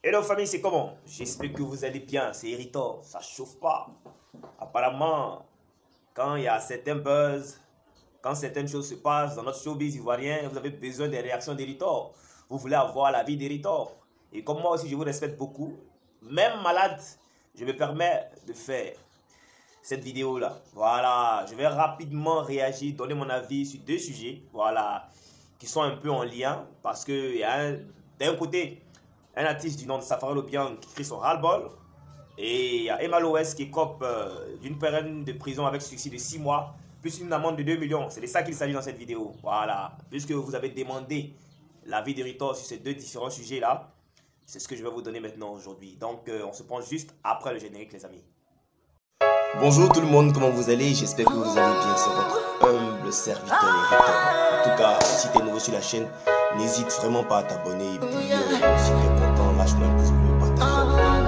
Hello famille, c'est comment? J'espère que vous allez bien, c'est irritant, ça chauffe pas. Apparemment, quand il y a certains buzz, quand certaines choses se passent dans notre showbiz ivoirien, vous avez besoin des réactions d'Héritor. Vous voulez avoir la vie d'Héritor. Et comme moi aussi, je vous respecte beaucoup, même malade, je me permets de faire cette vidéo-là. Voilà, je vais rapidement réagir, donner mon avis sur deux sujets, voilà, qui sont un peu en lien, parce que il y a d'un côté, un artiste du nom de Safari Lobiang qui crie son ras-le-bol. Et il y a Emma Loès qui écope d'une peine de prison avec sursis de 6 mois, plus une amende de 2 millions. C'est de ça qu'il s'agit dans cette vidéo. Voilà. Puisque vous avez demandé l'avis d'Héritor sur ces deux différents sujets-là, c'est ce que je vais vous donner maintenant aujourd'hui. Donc, on se prend juste après le générique, les amis. Bonjour tout le monde, comment vous allez? J'espère que vous allez bien. C'est votre humble serviteur Héritor. En tout cas, si tu es nouveau sur la chaîne, n'hésite vraiment pas à t'abonner. Et puis, si tu es content, lâche-moi un pouce bleu, partage.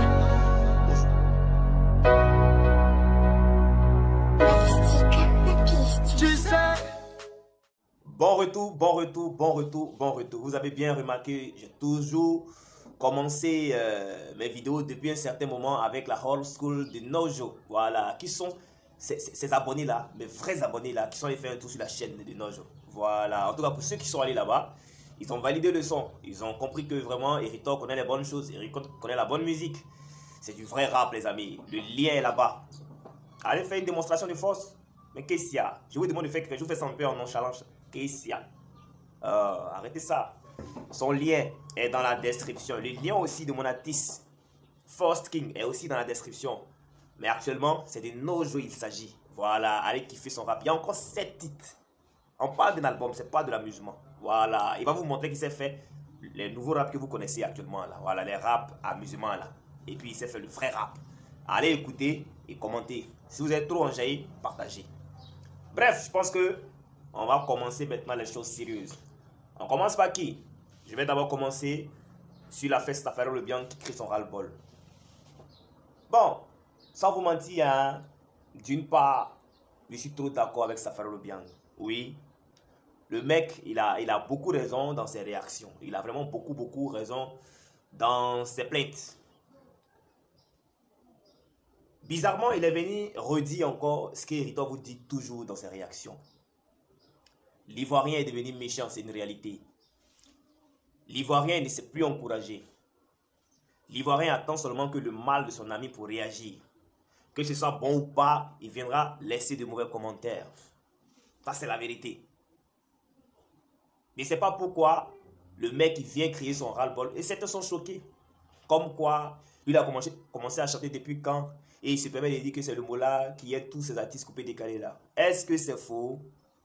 Bon retour, bon retour, bon retour, bon retour. Vous avez bien remarqué, j'ai toujours commencé mes vidéos depuis un certain moment avec la old school de Nojo. Voilà, qui sont ces abonnés-là, mes vrais abonnés-là, qui sont allés faire un tour sur la chaîne de Nojo. Voilà, en tout cas pour ceux qui sont allés là-bas, ils ont validé le son. Ils ont compris que vraiment Héritor connaît les bonnes choses, Héritor connaît la bonne musique. C'est du vrai rap, les amis. Le lien est là-bas. Allez faire une démonstration de force. Mais qu'est-ce qu'il y a? Je vous demande de faire que je vous fais ça un peu en nonchalant. Qu'est-ce qu'il y a? Arrêtez ça. Son lien est dans la description. Le lien aussi de mon artiste First King est aussi dans la description. Mais actuellement, c'est de Nojo il s'agit. Voilà, allez kiffer son rap. Il y a encore 7 titres. On parle d'un album, c'est pas de l'amusement. Voilà, il va vous montrer qu'il s'est fait les nouveaux raps que vous connaissez actuellement là. Voilà, les raps amusement là. Et puis il s'est fait le vrai rap. Allez écouter et commenter. Si vous êtes trop enjaillé, partagez. Bref, je pense que on va commencer maintenant les choses sérieuses. On commence par qui? Je vais d'abord commencer sur la fête Safari Lobiang qui crie son ras-le-bol. Bon, sans vous mentir, hein, d'une part, je suis trop d'accord avec Safari Lobiang. Oui, le mec, il a beaucoup raison dans ses réactions. Il a vraiment beaucoup raison dans ses plaintes. Bizarrement, il est venu redire encore ce qu'Héritor vous dit toujours dans ses réactions. L'Ivoirien est devenu méchant, c'est une réalité. L'Ivoirien ne s'est plus encouragé. L'Ivoirien attend seulement que le mal de son ami pour réagir. Que ce soit bon ou pas, il viendra laisser de mauvais commentaires. Ça, c'est la vérité. Mais c'est pas pourquoi le mec il vient crier son ras-le-bol. Et certains sont choqués. Comme quoi, il a commencé à chanter depuis quand? Et il se permet de dire que c'est le Mola qui est tous ces artistes coupés décalés là. Est-ce que c'est faux?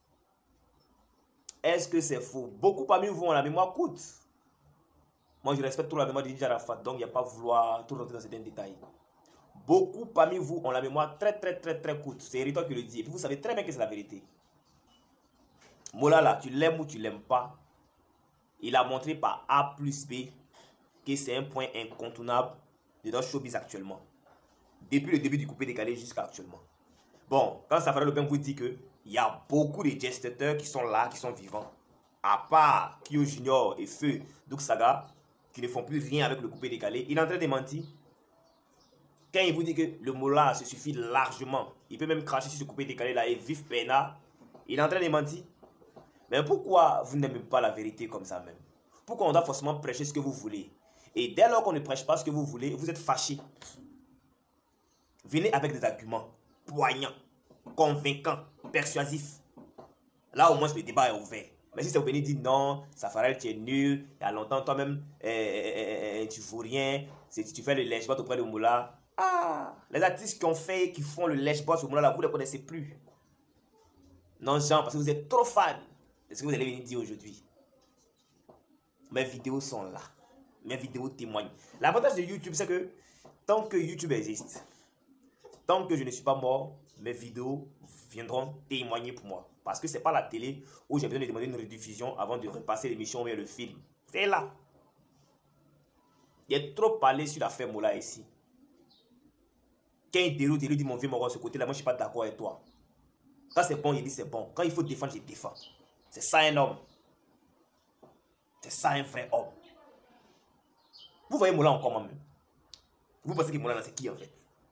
Est-ce que c'est faux? Beaucoup parmi vous ont la mémoire courte. Moi, je respecte trop la mémoire de Dj Arafat, donc il n'y a pas à vouloir tout rentrer dans certains détails. Beaucoup parmi vous ont la mémoire très courte. C'est Héritor qui le dit. Et puis vous savez très bien que c'est la vérité. Mola là, tu l'aimes ou tu l'aimes pas, il a montré par A plus B que c'est un point incontournable de notre showbiz actuellement. Depuis le début du coupé décalé jusqu'à actuellement. Bon, quand Safari Lobiang vous dit que il y a beaucoup de gestateurs qui sont là, qui sont vivants, à part Kyo Junior et Feu Douk Saga, qui ne font plus rien avec le coupé décalé, il est en train de mentir. Quand il vous dit que le Mola se suffit largement, il peut même cracher sur ce coupé décalé là et vivre pena, il est en train de mentir. Mais pourquoi vous n'aimez pas la vérité comme ça même? Pourquoi on doit forcément prêcher ce que vous voulez? Et dès lors qu'on ne prêche pas ce que vous voulez, vous êtes fâché. Venez avec des arguments poignants, convaincants, persuasifs. Là au moins le débat est ouvert. Mais si vous venez dire non, Safari tu es nul, il y a longtemps toi-même tu vaux rien, tu fais le lèche-botte auprès de Moula. Ah, les artistes qui font le lèche-botte au Moula là, vous ne les connaissez plus. Non Jean, parce que vous êtes trop fan de ce que vous allez venir dire aujourd'hui. Mes vidéos sont là. Mes vidéos témoignent. L'avantage de YouTube, c'est que tant que YouTube existe, tant que je ne suis pas mort, mes vidéos viendront témoigner pour moi. Parce que ce n'est pas la télé où j'ai besoin de demander une rediffusion avant de repasser l'émission ou le film. C'est là. Il y a trop parlé sur l'affaire Mola ici. Quand il dit mon vieux mort ce côté-là, moi je ne suis pas d'accord avec toi. Quand c'est bon, il dit c'est bon. Quand il faut défendre, je défends. C'est ça un homme. C'est ça un vrai homme. Vous voyez Moula en comment même? Vous pensez que Moula, c'est qui en fait?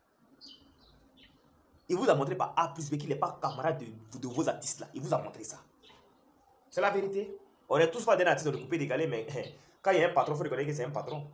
Il vous a montré par A plus B qu'il n'est pas camarade de vos artistes là. Il vous a montré ça. C'est la vérité. On est tous pas des artistes de couper décalé, mais quand il y a un patron, il faut reconnaître que c'est un patron.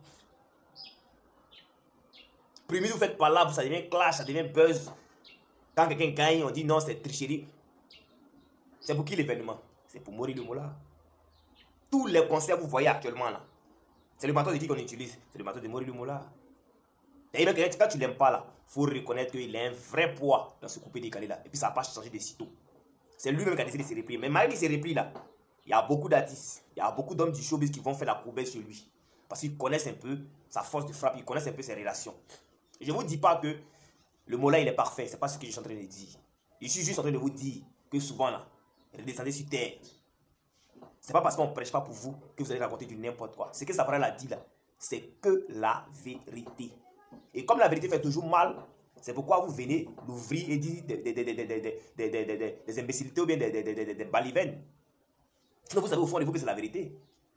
Premier, vous faites pas là, ça devient clash, ça devient buzz. Quand quelqu'un gagne, on dit non, c'est tricherie. C'est pour qui l'événement? C'est pour Mori de Moula. Tous les concerts que vous voyez actuellement là, c'est le bateau de qui qu'on utilise? C'est le bateau de Mori de Moula. D'ailleurs, quand tu l'aimes pas là, il faut reconnaître qu'il a un vrai poids dans ce coupé décalé là. Et puis ça n'a pas changé de sitôt. C'est lui-même qui a décidé de se replier. Mais malgré ces replis là, il y a beaucoup d'artistes, il y a beaucoup d'hommes du showbiz qui vont faire la courbe sur lui. Parce qu'ils connaissent un peu sa force de frappe, ils connaissent un peu ses relations. Et je ne vous dis pas que le mot là il est parfait, c'est pas ce que je suis en train de dire. Je suis juste en train de vous dire que souvent là, redescendez sur terre. C'est pas parce qu'on ne prêche pas pour vous que vous allez raconter du n'importe quoi. Ce que ça l'a dit là, c'est que la vérité. Et comme la vérité fait toujours mal, c'est pourquoi vous venez l'ouvrir et dire des imbécilités ou bien des balivernes. Sinon vous savez au fond de vous que c'est la vérité.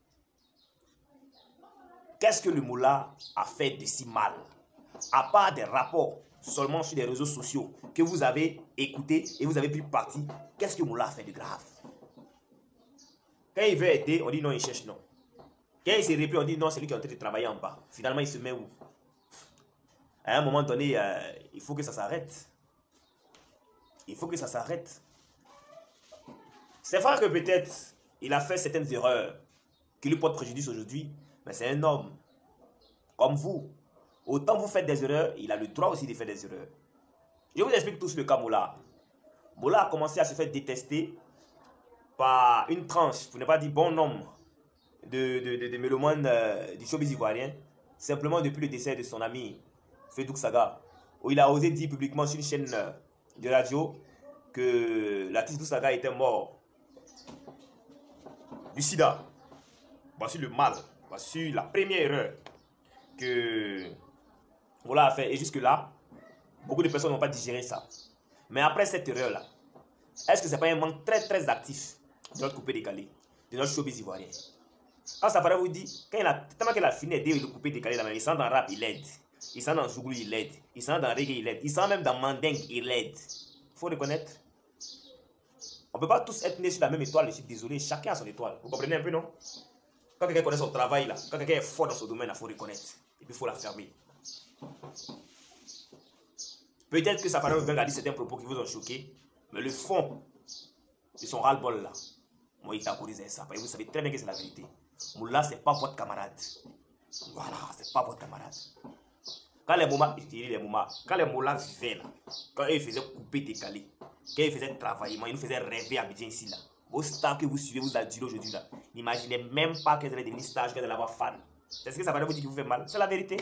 Qu'est-ce que le moula a fait de si mal? À part des rapports seulement sur les réseaux sociaux que vous avez écoutés et vous avez pris parti, qu'est-ce que moula a fait de grave? Quand il veut aider, on dit non, il cherche non. Quand il se répète, on dit non, c'est lui qui est en train de travailler en bas. Finalement, il se met où? À un moment donné, il faut que ça s'arrête. Il faut que ça s'arrête. C'est vrai que peut-être il a fait certaines erreurs qui lui portent préjudice aujourd'hui, mais c'est un homme comme vous. Autant vous faites des erreurs, il a le droit aussi de faire des erreurs. Je vous explique tous le cas Moula. Moula a commencé à se faire détester par une tranche, pour ne pas dire bon nombre, de mélomanes du showbiz ivoirien, simplement depuis le décès de son ami Fedouk Saga, où il a osé dire publiquement sur une chaîne de radio que l'artiste Fedouk Saga était mort du sida. Voici le mal, voici la première erreur que Moula a fait. Et jusque-là, beaucoup de personnes n'ont pas digéré ça. Mais après cette erreur-là, est-ce que ce n'est pas un manque très très actif de notre coupé décalé, de notre showbiz ivoirien? Quand Safara vous dit, tellement qu'elle a fini d'aider le coupé décalé, là, il sent dans rap, il aide. Il sent dans Zouglou, il aide. Il sent dans Reggae, il aide. Il sent même dans Mandeng, il aide. Il faut reconnaître. On ne peut pas tous être nés sur la même étoile, je suis désolé, chacun a son étoile. Vous comprenez un peu, non? Quand quelqu'un connaît son travail, là, quand quelqu'un est fort dans son domaine, il faut reconnaître. Et puis il faut la fermer. Peut-être que Safara Oubeng a dit certains propos qui vous ont choqué, mais le fond de son ras-le-bol là, moi il t'a autorisé ça. Vous savez très bien que c'est la vérité. Moula, c'est pas votre camarade. Voilà, c'est pas votre camarade. Quand les moments, quand les Moula vivaient là, quand ils faisaient couper décalé, quand ils faisaient travailler, ils nous faisaient rêver à Abidjan ici là. Vos stars que vous suivez, vous adulez aujourd'hui là, n'imaginez même pas qu'elles allaient devenir stars, qu'elles allaient avoir fan. C'est ce que ça va vous dire que vous faites mal. C'est la vérité.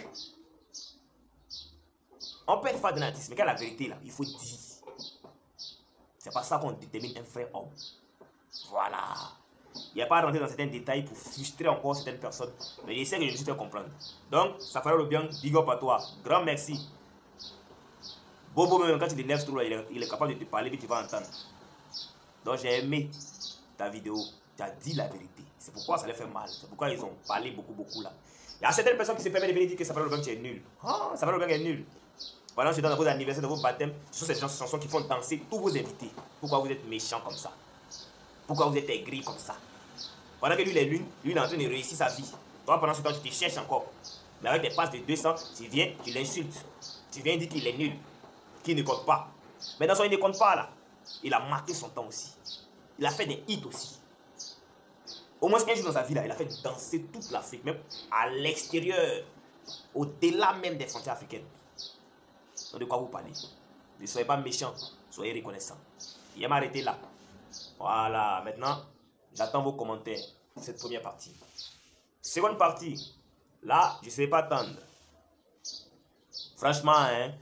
On peut être fan d'un artiste, mais quand la vérité là, il faut dire. C'est pas ça qu'on détermine un vrai homme. Voilà. Il n'y a pas à rentrer dans certains détails pour frustrer encore certaines personnes. Mais j'essaie que je me suis fait comprendre. Donc, ça fera le bien. Big up à toi. Grand merci. Bobo, même quand tu te lèves trop, il est capable de te parler, puis tu vas entendre. Donc, j'ai aimé ta vidéo. Tu as dit la vérité. C'est pourquoi ça les fait mal. C'est pourquoi ils ont parlé beaucoup là. Il y a certaines personnes qui se permettent de venir dire que ça fera le bien, tu es nul. Ah, ça fera le bien, est nul. Pendant ce temps, dans vos anniversaires, dans vos baptêmes, ce sont ces chansons qui font danser tous vos invités. Pourquoi vous êtes méchants comme ça? Pourquoi vous êtes aigris comme ça? Pendant que lui, il est lune, lui, il est en train de réussir sa vie. Toi, pendant ce temps, tu te cherches encore. Mais avec des passes de 200, tu viens, tu l'insultes. Tu viens dire qu'il est nul, qu'il ne compte pas. Mais dans son il ne compte pas là. Il a marqué son temps aussi. Il a fait des hits aussi. Au moins un jour dans sa vie là, il a fait danser toute l'Afrique, même à l'extérieur, au-delà même des frontières africaines. Donc de quoi vous parlez? Ne soyez pas méchants, soyez reconnaissants. Il m'a arrêté là. Voilà, maintenant, j'attends vos commentaires pour cette première partie. Seconde partie, là, je ne sais pas attendre. Franchement, hein,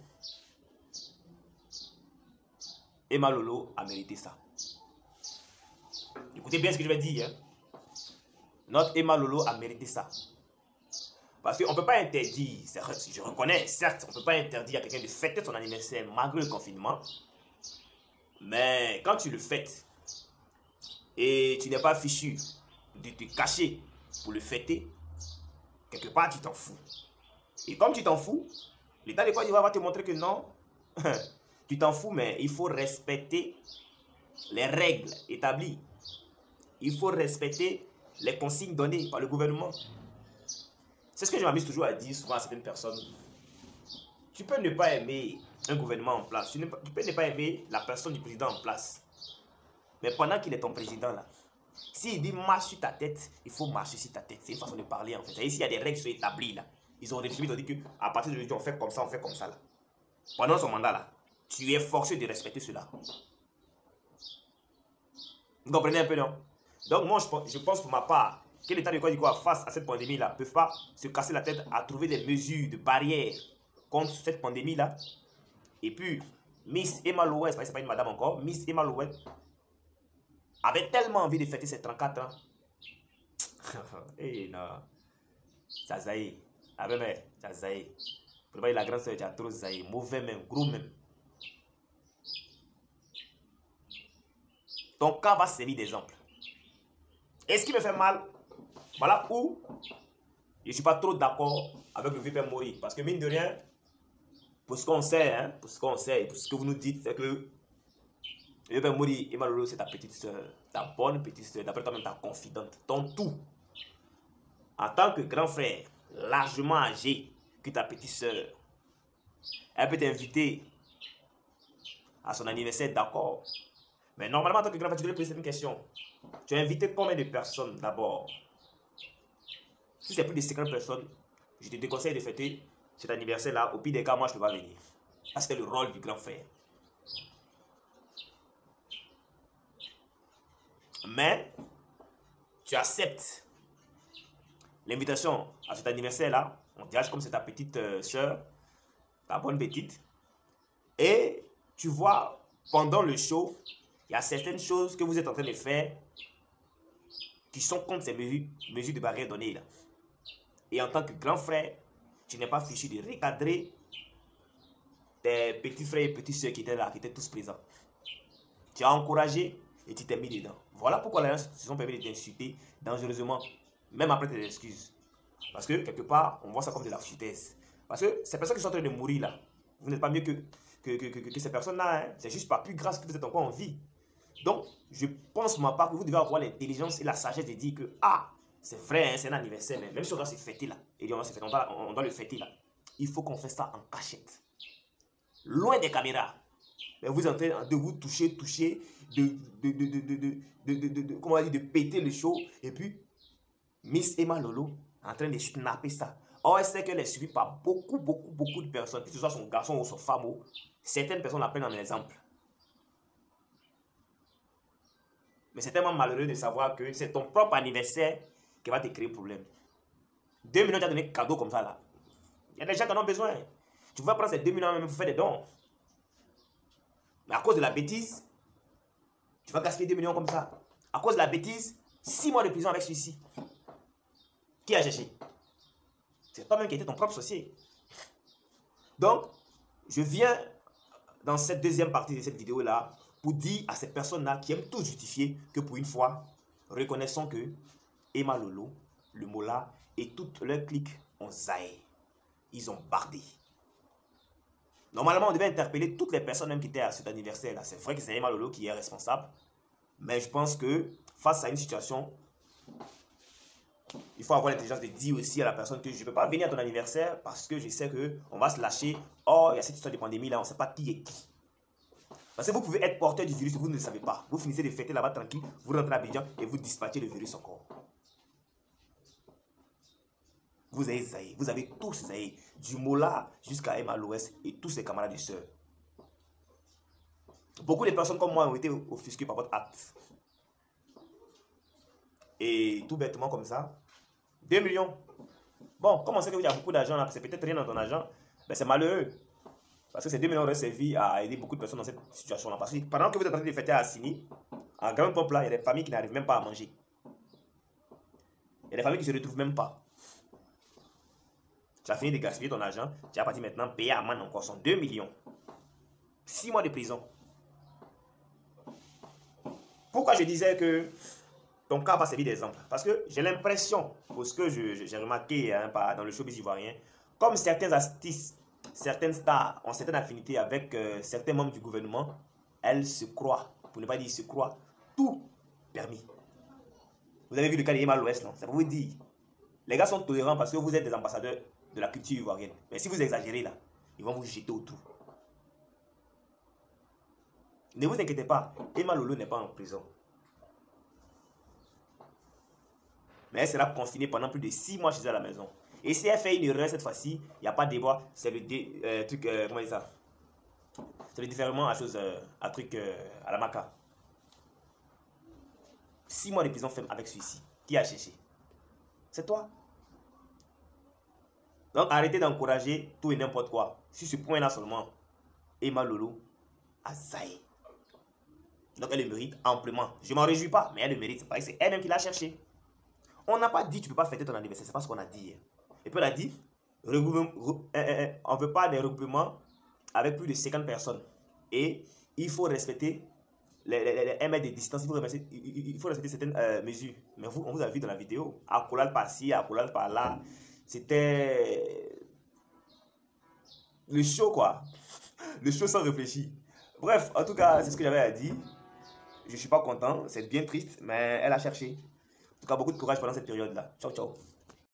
Emma Lolo a mérité ça. Écoutez bien ce que je vais dire. Hein. Notre Emma Lolo a mérité ça. Parce qu'on ne peut pas interdire, je reconnais, certes, on ne peut pas interdire à quelqu'un de fêter son anniversaire malgré le confinement. Mais quand tu le fêtes et tu n'es pas fichu de te cacher pour le fêter, quelque part, tu t'en fous. Et comme tu t'en fous, l'État de Côte d'Ivoire va te montrer que non, tu t'en fous, mais il faut respecter les règles établies. Il faut respecter les consignes données par le gouvernement. C'est ce que je m'amuse toujours à dire souvent à certaines personnes. Tu peux ne pas aimer un gouvernement en place. Tu peux ne pas aimer la personne du président en place. Mais pendant qu'il est ton président là, s'il dit marche sur ta tête, il faut marcher sur ta tête. C'est une façon de parler en fait. Et ici, il y a des règles qui sont établies là. Ils ont réfléchi, ils ont dit qu'à partir d'aujourd'hui, on fait comme ça là. Pendant son mandat là, tu es forcé de respecter cela. Vous comprenez un peu, non? Donc moi, je pense pour ma part que l'État de Côte d'Ivoire face à cette pandémie là ne peut pas se casser la tête à trouver des mesures de barrière contre cette pandémie là. Et puis, Miss Emma Lowell, c'est pas une madame encore, Miss Emma Lowell avait tellement envie de fêter ses 34 ans. Eh non, ça zaï. Ah ben mais, ça zaï. Pour la grande soeur, tu as trop zaï. Mauvais même, gros même. Ton cas va servir d'exemple. Et ce qui me fait mal, voilà où je ne suis pas trop d'accord avec le vieux père Mori. Parce que mine de rien, pour ce qu'on sait, hein, pour ce que vous nous dites, c'est que le vieux père Mori, Emma Lolo, c'est ta petite soeur, ta bonne petite soeur, d'après toi-même ta confidente, ton tout. En tant que grand frère, largement âgé que ta petite soeur, elle peut t'inviter à son anniversaire, d'accord. Mais normalement, en tant que grand frère, tu devrais poser une question. Tu as invité combien de personnes d'abord? Si c'est plus de 50 personnes, je te déconseille de fêter cet anniversaire-là. Au pire des cas, moi, je ne peux pas venir. Ça, c'était le rôle du grand frère. Mais, tu acceptes l'invitation à cet anniversaire-là. On dirait comme c'est ta petite soeur, ta bonne petite. Et tu vois, pendant le show, il y a certaines choses que vous êtes en train de faire qui sont contre ces mesures de barrière données là. Et en tant que grand frère, tu n'es pas fichu de recadrer tes petits frères et petites soeurs qui étaient là, qui étaient tous présents. Tu as encouragé et tu t'es mis dedans. Voilà pourquoi les gens se sont permis de t'insulter dangereusement, même après tes excuses. Parce que quelque part, on voit ça comme de la foutaise. Parce que ces personnes qui sont en train de mourir là, vous n'êtes pas mieux que ces personnes-là. Hein. C'est juste pas plus grâce que vous êtes encore en vie. Donc, je pense pour ma part que vous devez avoir l'intelligence et la sagesse de dire que, ah, c'est vrai, hein, c'est un anniversaire, mais même si on doit se fêter là, et on doit le fêter là, il faut qu'on fasse ça en cachette. Loin des caméras. Mais vous êtes en train de vous toucher, comment on dit, de péter le show, et puis, Miss Emma Lolo en train de snapper ça. Or, elle sait qu'elle est suivie par beaucoup de personnes, que ce soit son garçon ou son femme, certaines personnes la prennent en exemple. Mais c'est tellement malheureux de savoir que c'est ton propre anniversaire qui va te créer problème. 2 millions, tu as donné cadeau comme ça là. Il y a des gens qui en ont besoin. Tu vas prendre ces 2 millions même pour faire des dons. Mais à cause de la bêtise, tu vas gaspiller 2 millions comme ça. À cause de la bêtise, 6 mois de prison avec celui-ci. Qui a cherché? C'est toi-même qui étais ton propre sorcier. Donc, je viens dans cette deuxième partie de cette vidéo là pour dire à ces personnes-là qui aiment tout justifier que pour une fois, reconnaissons que Emma Lolo, le Mola et toute leur clique ont zaï. Ils ont bardé. Normalement, on devait interpeller toutes les personnes même qui étaient à cet anniversaire-là. C'est vrai que c'est Emma Lolo qui est responsable. Mais je pense que face à une situation, il faut avoir l'intelligence de dire aussi à la personne que je ne peux pas venir à ton anniversaire parce que je sais qu'on va se lâcher. Or, il y a cette histoire de pandémie là, on ne sait pas qui est qui. Parce que vous pouvez être porteur du virus et vous ne le savez pas. Vous finissez de fêter là-bas tranquille, vous rentrez à Abidjan et vous dispatchez le virus encore. Vous avez zaï, vous avez tous zaï, du Mola jusqu'à Emma l'Ouest et tous ses camarades et sœurs. Beaucoup de personnes comme moi ont été offusquées par votre acte. Et tout bêtement comme ça, 2 millions. Bon, comme on sait qu'il y a beaucoup d'argent là, c'est peut-être rien dans ton argent, mais c'est malheureux. Parce que ces 2 millions auraient servi à aider beaucoup de personnes dans cette situation-là. Parce que pendant que vous êtes en train de fêter à Assini, en grande pompe là, il y a des familles qui n'arrivent même pas à manger. Il y a des familles qui ne se retrouvent même pas. Tu as fini de gaspiller ton argent, tu as parti maintenant payer à Man encore son 2 millions. 6 mois de prison. Pourquoi je disais que ton cas va servir d'exemple. Parce que j'ai l'impression, pour ce que j'ai remarqué hein, dans le showbiz ivoirien, comme certains artistes, certaines stars ont certaines affinités avec certains membres du gouvernement, elles se croient, pour ne pas dire se croient, tout permis. Vous avez vu le cas de Emma l'Ouest, non? Ça peut vous dire. Les gars sont tolérants parce que vous êtes des ambassadeurs de la culture ivoirienne. Mais si vous exagérez là, ils vont vous jeter autour. Ne vous inquiétez pas, Emma Lolo n'est pas en prison. Mais elle sera confinée pendant plus de 6 mois chez elle à la maison. Et si elle fait une erreur cette fois-ci, il n'y a pas de débat, c'est le truc, comment dire ça? C'est le différement à chose, à truc, à la maca. 6 mois de prison ferme avec celui-ci. Qui a cherché? C'est toi. Donc arrêtez d'encourager tout et n'importe quoi. Sur ce point-là seulement, Emma Lolo a zaï. Donc elle le mérite amplement. Je ne m'en réjouis pas, mais elle le mérite. C'est elle-même qui l'a cherché. On n'a pas dit tu ne peux pas fêter ton anniversaire, c'est pas ce qu'on a dit. Et puis on a dit, on ne veut pas des regroupements avec plus de 50 personnes. Et il faut respecter les 1 mètre de distance, il faut respecter certaines mesures. Mais vous, on vous a vu dans la vidéo, accolade par-ci, accolade par-là. C'était le show quoi. Le show sans réfléchir. Bref, en tout cas, c'est ce que j'avais à dire. Je ne suis pas content, c'est bien triste, mais elle a cherché. En tout cas, beaucoup de courage pendant cette période-là. Ciao, ciao.